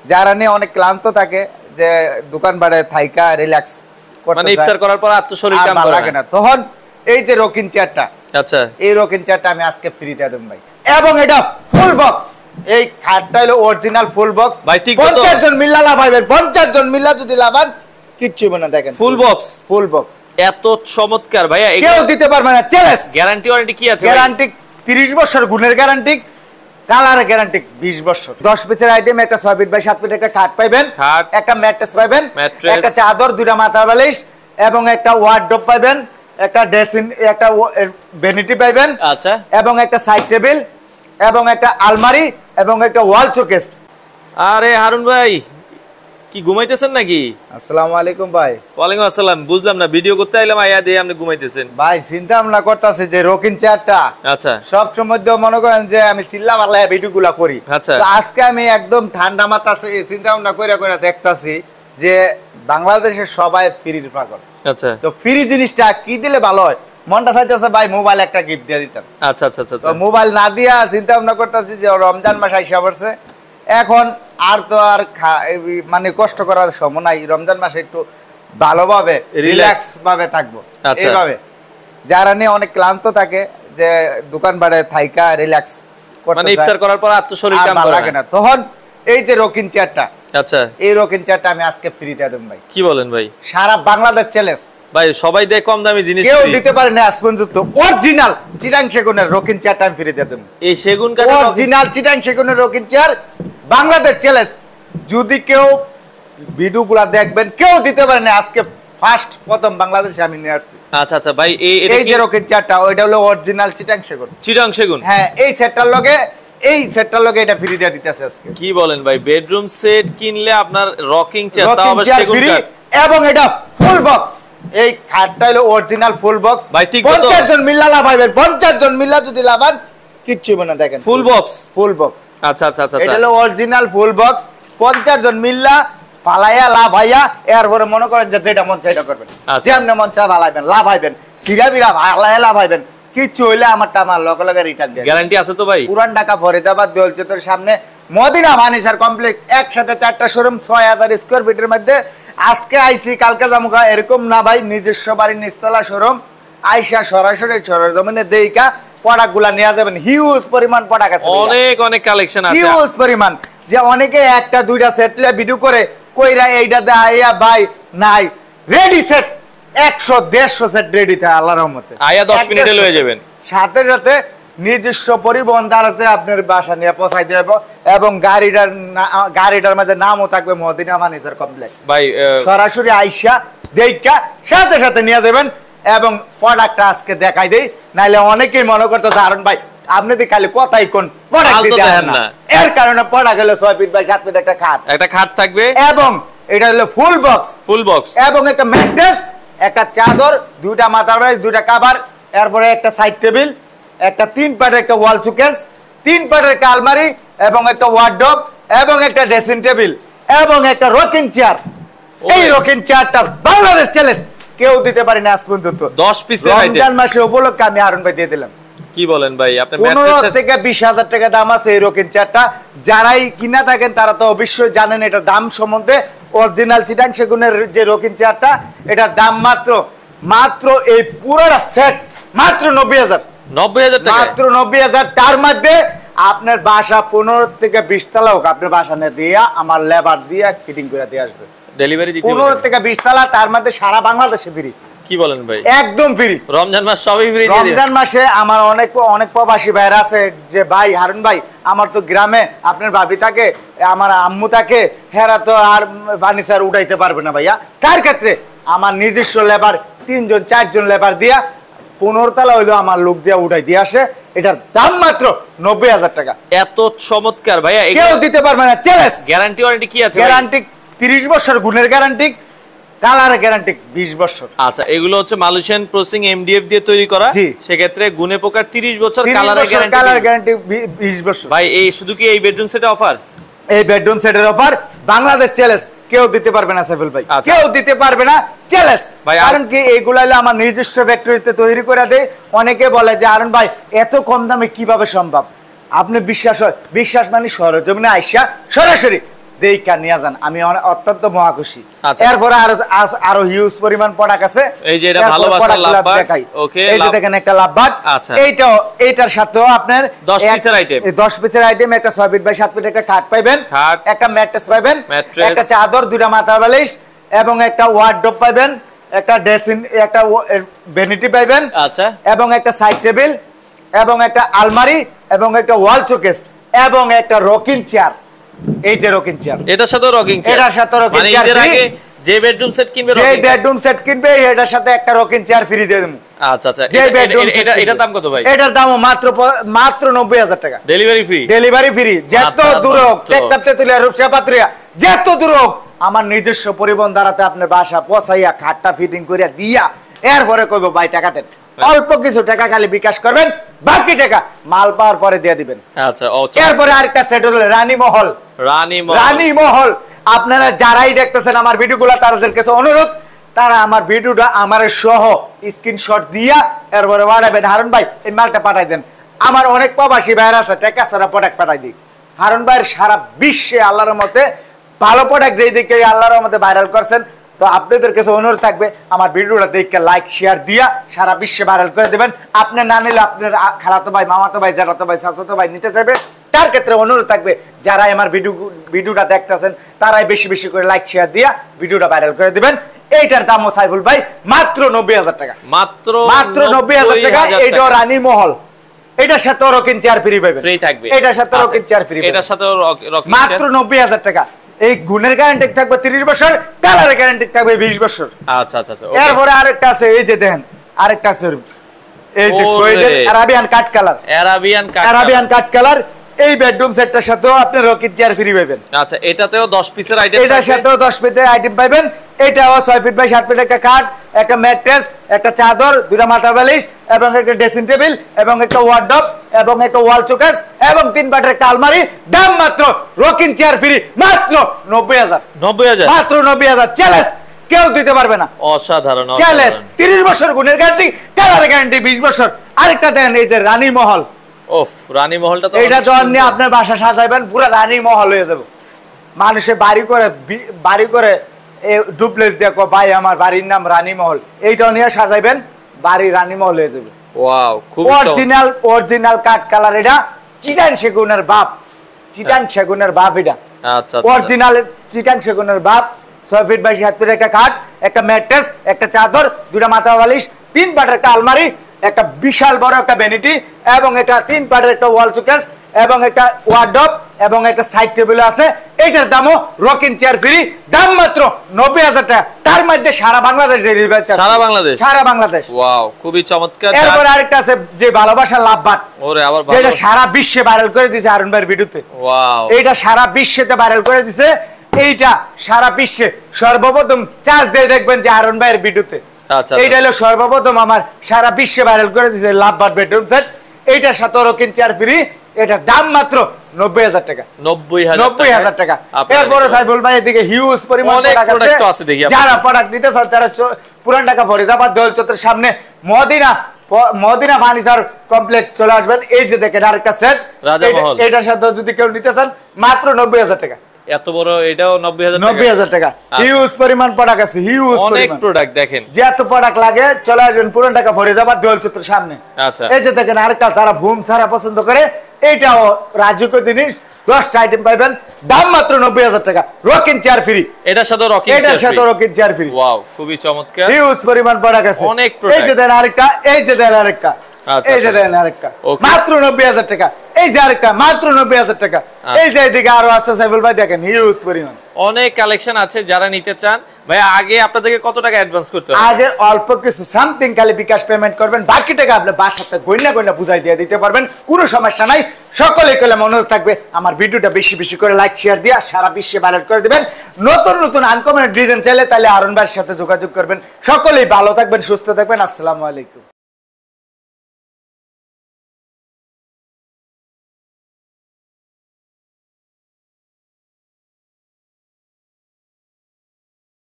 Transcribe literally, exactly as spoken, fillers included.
যারা নিয়ে অনেক ক্লান্ত থাকে যে দোকান বাড়ে থাইকা রিল্যাক্স করতে মানে ইফতার করার পর আত্মশরীর কাম করে না, তখন এই যে রকিন চেয়ারটা, আচ্ছা এই রকিন চেয়ারটা আমি আজকে ফ্রি দিয়ে দেব ভাই। এবং এটা ফুল বক্স, এই খাটটা হলো অরিজিনাল ফুল বক্স ভাই। ঠিক পঞ্চাশ জন মিল্লা লাভাইবেন, পঞ্চাশ জন মিল্লা যদি লাভান কিচ্ছু হবে না। দেখেন ফুল বক্স, ফুল বক্স এত চমৎকার ভাইয়া, কেউ দিতে পারবে না। চ্যালেঞ্জ, গ্যারান্টি ওয়ারেন্টি কি আছে? গ্যারান্টি তিরিশ বছর, গুণের গ্যারান্টি, কালার গ্যারান্টি বিশ বছর। দশ পিসের আইটেম, একটা ছয় ফিট বাই সাত ফিট একটা খাট পাইবেন, একটা ম্যাট্রেস পাইবেন, একটা চাদর, দুইটা মাথার বালিশ এবং একটা ওয়ার্ডরোব পাইবেন, একটা ড্রেসিং, একটা ভ্যানিটি পাইবেন, আচ্ছা, এবং একটা সাইড টেবিল এবং একটা আলমারি এবং একটা ওয়াল শোকেস। আরে হারুন ভাই কি ঘুমাইতেছেন নাকি? আসসালামু আলাইকুম ভাই। ওয়ালাইকুম আসসালাম। বুঝলাম না, ভিডিও করতে আইলাম আইয়া দিয়ে আপনি ঘুমাইতেছেন। ভাই চিন্তা ভাবনা করতেছি যে রকিন চেয়ারটা, আচ্ছা, সব সময় তো মনে করেন যে আমি চিল্লা পাল্লা ভিডিওগুলা করি, আচ্ছা, তো আজকে আমি একদম ঠান্ডা মাথায় চিন্তা ভাবনা করে করে দেখতাছি যে বাংলাদেশের সবাই ফ্রির পাগল। আচ্ছা, তো ফ্রি জিনিসটা কি দিলে ভালো হয়? মনটা চাইতেছে ভাই মোবাইল একটা গিফট দিয়ে দিতাম। আচ্ছা আচ্ছা আচ্ছা। তো মোবাইল না দিয়া চিন্তা ভাবনা করতেছি যে রমজান মাস আইসা পড়ছে, এখন আর তো আর মানে কষ্ট করার সময় নাই। রমজান মাসে একটু ভালোভাবে রিল্যাক্স ভাবে থাকবো। এইভাবে যারা নিয়ে অনেক ক্লান্ত থাকে যে দোকান বাড়ে থাইকা রিল্যাক্স করতে মানে ইফতার করার পর আত্মশরীর কাম করে না, তখন এই যে রকিন চেয়ারটা, আচ্ছা, এই রকিন চেয়ারটা আমি আজকে ফ্রি দিয়ে দেব ভাই। কি বলেন ভাই? সারা বাংলাদেশ চ্যালেঞ্জ ভাই, সবাই দেয় কম দামি জিনিস, কেউ দিতে পারে না আজ পর্যন্ত। অরিজিনাল চিটাং সেগুনের রকিন চেয়ারটা আমি ফ্রি দিয়ে দেব। এই সেগুন কাঠ, অরিজিনাল চিটাং সেগুনের রকিন চেয়ার, বাংলাদেশ চ্যালেঞ্জ। যদি কেউ ভিডিওগুলো দেখবেন, কেউ দিতে পারে না, আজকে ফার্স্ট প্রথম বাংলাদেশে আমি নিয়ে আসছি। আচ্ছা আচ্ছা ভাই, এই এই যে রকিন চেয়ারটা, ওইটা হলো অরিজিনাল চিটাং সেগুন। চিটাং সেগুন, হ্যাঁ, এই সেটটার লগে এই সেটটার লগে এটা ফ্রি দিয়ে দিতেছে আজকে। কি বলেন ভাই? বেডরুম সেট কিনলে আপনার রকিং চেয়ার, তাও আবার সেগুন কাঠ, এবং এটা ফুল বক্স। এই খাটটা হলো অরিজিনাল ফুল বক্স ভাই। ঠিক পঞ্চাশ জন মিল্লা লাভাইবেন, পঞ্চাশ জন মিল্লা যদি লাভান কিচ্ছু হবে না। দেখেন ফুল বক্স, ফুল বক্স। আচ্ছা আচ্ছা আচ্ছা, এটা হলো অরিজিনাল ফুল বক্স। পঞ্চাশ জন মিল্লা ফালাইয়া লাভ হইয়া এরপরে মনে করেন যে যেটা মন চাইটা করবেন, যেমন মন চা ভালাইবেন, লাভ হইবেন, সিরা বিরা ফালাইয়া লাভ হইবেন। কিছু হইলে আমারটা আমার লগে লগে রিটার্ন দিয়ে গ্যারান্টি আছে তো ভাই? পুরান ঢাকা ফরিদাবাদ দোলচত্বরের সামনে মদিনা ফার্নিচার কমপ্লেক্স, একসাথে চারটা শোরুম, ছয় হাজার স্কোয়ার ফিটের মধ্যে। আজকে আইসি কালকে জামুকা এরকম না ভাই, নিজস্ব বাড়ির নিচতলা শোরুম। আইসা সরাসরি সরজমিনে দেইকা প্রোডাক্ট গুলা নিয়ে যাবেন। হিউজ পরিমাণ প্রোডাক্ট আছে, অনেক অনেক কালেকশন আছে, হিউজ পরিমাণ। যে অনেকে একটা দুইটা সেট ভিডিও করে কইরা এইটা দেয়া ভাই নাই, রেডি সেট একশো দেড়শো সেট রেডি থাকে আল্লাহর রহমতে। আয়া দশ মিনিটে লয়ে যাবেন, সাথে সাথে নিজস্ব পরিবহন দ্বারাতে আপনার বাসা নিয়ে পৌঁছাই দেব। এবং গাড়িটার গাড়িটার মাঝে নামও থাকবে মদিনা ফার্নিচার কমপ্লেক্স। ভাই সরাসরি আইসা দেখা সাথে সাথে নিয়ে যাবেন। এবং প্রোডাক্টটা আজকে দেখাই দেই, নাইলে অনেকেই মনে করতেছে আরুন ভাই আপনি তো খালি কথাই কোন প্রোডাক্ট দেন না। এর কারণে প্রোডাক্ট হলো ছয় ফিট বাই সাত ফিট একটা খাট, একটা খাট থাকবে, এবং এটা হলো ফুল বক্স, ফুল বক্স, এবং একটা ম্যাট্রেস, একটা চাদর, দুইটা মাথার বালিশ, দুইটা কভার, এরপরে একটা সাইড টেবিল, একটা তিন পাটের একটা ওয়াল শোকেস, তিন পাটের একটা আলমারি এবং একটা ওয়ার্ডরোব এবং একটা ড্রেসিং টেবিল এবং একটা রকিং চেয়ার। এই রকিং চেয়ারটা বাংলাদেশ চ্যালেঞ্জ, কেউ দিতে পারে না আজ পর্যন্ত। দশ পিসের আইটেম, রমজান মাসে উপলক্ষে আমি হারুন ভাই দিয়ে দিলাম। কি বলেন ভাই? আপনি পনেরো থেকে বিশ হাজার টাকা দাম আছে এই রকিং চেয়ারটা। যারাই কিনা থাকেন তারা তো অবশ্যই জানেন এটার দাম সম্বন্ধে। অরিজিনাল চিটাং সেগুনের যে রকিং চেয়ারটা, এটার দাম মাত্র মাত্র এই পুরোটা সেট মাত্র নব্বই হাজার, নব্বই হাজার টাকা, মাত্র নব্বই হাজার। তার মধ্যে আপনার বাসা পনেরো থেকে বিশ তলা হোক, আপনার বাসা নিয়ে দিয়া আমার লেবার দিয়ে ফিটিং করে দিয়ে আসবে, ডেলিভারি দিতে। পনেরো থেকে বিশ তলা, তার মধ্যে সারা বাংলাদেশে ফ্রি। কি বলেন ভাই? একদম ফ্রি। রমজান মাস সবই ফ্রি। রমজান মাসে আমার অনেক অনেক প্রবাসী ভাইরা আছে যে ভাই হারুন ভাই আমার তো গ্রামে আপনার ভাবি থাকে, আমার আম্মু থাকে, হেরা তো আর ফার্নিচার উঠাইতে পারবে না ভাইয়া। তার ক্ষেত্রে আমার নিজস্ব লেবার তিনজন চারজন লেবার দিয়া পনেরো তলা হইলো আমার লোক দিয়া উঠাই দিয়ে আসে। এটার দাম মাত্র নব্বই হাজার টাকা। এত চমৎকার ভাইয়া, কেউ দিতে পারবে না। চ্যালেঞ্জ, গ্যারান্টি ওয়ারেন্টি কি আছে? গ্যারান্টি তিরিশ বছর, গুণের গ্যারান্টি, কালার গ্যারান্টি বিশ বছর। আচ্ছা, এগুলো হচ্ছে মালয়েশিয়ান প্রসেসিং এমডিএফ দিয়ে তৈরি করা। সেক্ষেত্রে গুণে পোকার তিরিশ বছর, কালারের গ্যারান্টি, কালার গ্যারান্টি বিশ বছর। ভাই এই শুধু কি এই বেডরুম সেটে অফার? এই বেডরুম সেটের অফার বাংলাদেশ চ্যালেঞ্জ, কেউ দিতে পারবে না সাইফুল ভাই, কেউ দিতে পারবে না। চ্যালেঞ্জ, কারণ কি এইগুলা হলো আমার নিজস্ব ফ্যাক্টরিতে তৈরি করে দেয়। অনেকে বলে যে আরুন ভাই এত কম দামে কিভাবে সম্ভব? আপনি বিশ্বাস হয়, বিশ্বাস মানে সরজমিনে আইসা সরাসরি দেখা নিয়ে যান, আমি অনে- অত্যন্ত মহাখুশি। আচ্ছা। এরপরে আরো আস- আরো হিউজ পরিমাণ প্রোডাক্ট আছে। এই যে এটা এরপর ভালোবাসার product গুলা লাভবার্ড। দেখাই। ওকে, এই যে লাভ- দেখেন একটা লাভবার্ড। আচ্ছা। এইটাও এইটার সাথেও আপনার দশ এক- পিসের item। এই দশ পিসের আইটেম, একটা ছয় ফিট বাই সাত ফিট একটা খাট পাইবেন, খাট। একটা ম্যাট্রেস পাইবেন, ম্যাট্রেস। একটা চাদর, দুইটা মাথার বালিশ এবং একটা ওয়ার্ডরোব পাইবেন, একটা ড্রেসিং, একটা ভ্যানিটি পাইবেন, আচ্ছা। এবং একটা সাইড টেবিল এবং একটা আলমারি এবং একটা ওয়াল শোকেস এবং একটা রকিং চেয়ার। এই যে রকিং চেয়ার, এটার সাথে রকিং চেয়ার, এটার সাথে rocking মানে chair ঈদের free। আগে যে বেডরুম সেট কিনবে যে rocking chair। বেডরুম সেট কিনবে এটার সাথে একটা রকিং চেয়ার ফ্রি দিয়ে দেবো। আচ্ছা আচ্ছা, যে এটা- বেডরুম এটা- এটা এটার দাম কত ভাই? এটার দাম মাত্র প- মাত্র নব্বই হাজার টাকা। Delivery free? Delivery free. যত মাথা দূর হোক, নষ্ট। টেকনাফ, তেতুলিয়া, রূপসা, পাত্রিয়া, যত দূর হোক, আমার নিজস্ব পরিবহন দ্বারাতে আপনার বাসা পৌঁছাইয়া খাটটা ফিটিং করিয়া দিয়া এরপরে কইব ভাই টাকা দেন। অল্প কিছু টাকা খালি বিকাশ করবেন, বাকি টাকা মাল পাওয়ার পরে দিয়ে দিবেন। আচ্ছা, ও চমৎকার। এরপরে আরেকটা সেট হলো রানী মহল। রানী মহল। রানী মহল আপনারা যারাই দেখতেছেন আমার ভিডিওগুলো, তাদের কাছে অনুরোধ, তারা আমার ভিডিওটা আমার সহ স্ক্রিনশট দিয়া এরপরে পাঠাবেন, হারুন ভাই এই মালটা পাঠাই দেন। আমার অনেক প্রবাসী ভাইয়ের আছে টাকা ছাড়া প্রোডাক্ট পাঠাই দিই। হারুন ভাইয়ের সারা বিশ্বে আল্লাহর মতে ভালো প্রোডাক্ট যেই দিকে আল্লাহর মতে ভাইরাল করছেন, তো আপনাদের কাছে অনুরোধ থাকবে আমার ভিডিওটা দেখে লাইক শেয়ার দিয়া সারা বিশ্বে ভাইরাল করে দেবেন। আপনি না নিলে আপনার আ- খালাতো ভাই, মামাতো ভাই, জ্যাঠাতো ভাই, চাচাতো ভাই নিতে চাইবে, তার ক্ষেত্রে অনুরোধ থাকবে যারা আমার ভিডিও ভিডিওটা দেখতেছেন তারাই বেশি বেশি করে লাইক শেয়ার দিয়া ভিডিওটা ভাইরাল করে দিবেন। এইটার দামও সাইফুল ভাই মাত্র নব্বই হাজার টাকা। মাত্র মাত্র নব্বই হাজার টাকা। এইটাও রানী মহল, এটার সাথে রকিং চেয়ার ফ্রি পাবেন। ফ্রি থাকবে। এটার সাথে আচ্ছা, রকিং চেয়ার ফ্রি এটার সাথে রকিং মাত্র নব্বই হাজার টাকা। এই গুণের গ্যারান্টি থাকবে তিরিশ বছর, কালারের গ্যারান্টি থাকবে বিশ বছর। আচ্ছা আচ্ছা আচ্ছা, ওকে। এরপরে আরেকটা আছে, এই যে দেখেন আরেকটা আছে, এই যে ওরে। Sweden Arabian cut colour. Arabian cut. Arabian cut colour, এই বেডরুম সেটটার সাথেও আপনি রকিং চেয়ার ফ্রি পাবেন। আচ্ছা, এটাতেও দশ পিসের আইটেম এটার সাথেও দশ পিসের আইটেম পাবেন। এটাও ছয় ফিট বাই সাত ফিট একটা খাট, একটা ম্যাট্রেস, একটা চাদর, দুটা মাথার বালিশ এবং একটা ড্রেসিং টেবিল এবং একটা ওয়ার্ডরোব এবং একটা ওয়াল শোকেস এবং তিন পাটের একটা আলমারি। দাম মাত্র রকিং চেয়ার ফ্রি মাত্র নব্বই হাজার। নব্বই হাজার মাত্র নব্বই হাজার। চ্যালেঞ্জ, কেউ দিতে পারবে না। অসাধারণ, চ্যালেঞ্জ। অসাধারণ। তিরিশ বছর গুণের গ্যারান্টি, কালার গ্যারান্টি বিশ বছর। আরেকটা দেখেন, এই যে রানী মহল, ওফ, রানী মহলটা তো এইটা অনেক যখন নিয়ে সুন্দর। আপনার বাসা সাজাইবেন পুরো রানী মহল হয়ে যাবে। মানুষে বাড়ি করে বি- বাড়ি করে ডুপ্লেক্স দেখো ভাই আমার বাড়ির নাম রানী মহল, এইটাও নিয়ে সাজাইবেন, বাড়ি রানী মহল হয়ে যাবে। ওয়াও, খুব চমৎকার। অরিজিনাল অরিজিনাল কাঠ কালার। এটা চিটান সেগুনের বাপ, চিটান সেগুনের বাপ। এটা আচ্ছা আচ্ছা, আচ্ছা। অরিজিনাল চিটান সেগুনের বাপ। ছয় ফিট বাই সাত ফিট একটা খাট, একটা ম্যাট্রেস, একটা চাদর, দুটা মাথা বালিশ, তিন পাটের একটা আলমারি, একটা বিশাল বড় একটা ভ্যানিটি এবং একটা তিন পাটের একটা ওয়াল শোকেস এবং একটা ওয়ার্ডরোব এবং একটা সাইড টেবিল আছে। এইটার দামও রকিং চেয়ার ফ্রি। দাম মাত্র নব্বই হাজার টাকা। তার মধ্যে সারা বাংলাদেশ ডেলিভারি চার্জ। সারা বাংলাদেশ? সারা বাংলাদেশ। ওয়াও, খুবই চমৎকার। এরপর আরেকটা আছে যে ভালোবাসার লাভবাট, ওরে আবার ভালো। যেটা সারা বিশ্বে ভাইরাল করে দিয়েছে আরুন ভাইয়ের ভিডিওতে। ওয়াও, এইটা সারা বিশ্বেতে ভাইরাল করে দিছে। এইটা সারা বিশ্বে সর্বপ্রথম চার্জ দিয়ে দেখবেন যে আরুন ভাইয়ের ভিডিওতে। আচ্ছা, এইটা হলো সর্বপ্রথম আমার সারা বিশ্বে ভাইরাল করে দিছে লাভবাট বেডরুম সেট। এইটা সাথে রকিং চেয়ার ফ্রি। এটার দাম মাত্র নব্বই হাজার টাকা। নব্বই হাজার নব্বই হাজার টাকা। আপনার এরপরে এটা- সাইফুল ভাই এদিকে হিউজ পরিমাণ অনেক product product তো আছে দেখি আপনার। যারা প্রোডাক্ট নিতে চান তারা চ- পুরান ঢাকা ফরিদাবাদ দোল চত্বরের সামনে মদিনা প- মদিনা ফার্নিচার কমপ্লেক্স চলে আসবেন। এই যে দেখেন আরেকটা সেট, রাজা মহল। এটার সাথে যদি কেউ নিতে চান মাত্র নব্বই হাজার টাকা। এত বড় এটাও নব্বই হাজার নব্বই হাজার টাকা। হিউজ পরিমাণ প্রোডাক্ট আছে, হিউজ অনেক পরিমাণ। প্রোডাক্ট দেখেন। যে এত প্রোডাক্ট লাগে চলে আসবেন পুরান ঢাকা ফরিদাবাদ দোল চত্বরের সামনে। আচ্ছা। এই যে দেখেন আরেকটা, যারা ভুম ছাড়া পছন্দ করে এইটাও রাজকীয় জিনিস, দশটা আইটেম পাইবেন। দাম মাত্র নব্বই হাজার টাকা। Rocking chair free. এটার সাথে রকিং এটার সাথে রকিং চেয়ার ফ্রি। ওয়াও, খুবই চমৎকার। হিউজ পরিমাণ প্রোডাক্ট আছে। অনেক এই product। যে দেন আরেকটা, এই যে দেন আরেকটা, আচ্ছা, এই যে আচ্ছা। দেন আরেকটা, Okay। মাত্র নব্বই হাজার টাকা। এই যে আরেকটা মাত্র নব্বই হাজার টাকা। এই যে এদিকে আরো আছে সাইফুল ভাই, দেখেন হিউজ পরিমাণ। অনেক কালেকশন আছে, যারা নিতে চান ভাই আগে আপনাদেরকে কত টাকা অ্যাডভান্স করতে হবে? আগে অল্প কিছু সামথিং খালি বিকাশ পেমেন্ট করবেন, বাকি টাকা আপনি বাসাতে গইনা গইনা বুঝাই দিয়ে দিতে পারবেন, কোনো সমস্যা নাই। সকলে কলে অনুরোধ থাকবে আমার ভিডিওটা বেশি বেশি করে লাইক শেয়ার দিয়া সারা বিশ্বে ভাইরাল করে দিবেন। নতুন নতুন আনকমন ডিজাইন চাইলে তাহলে আরুন ভাইয়ের সাথে যোগাযোগ করবেন। সকলেই ভালো থাকবেন, সুস্থ থাকবেন। আসসালামু আলাইকুম।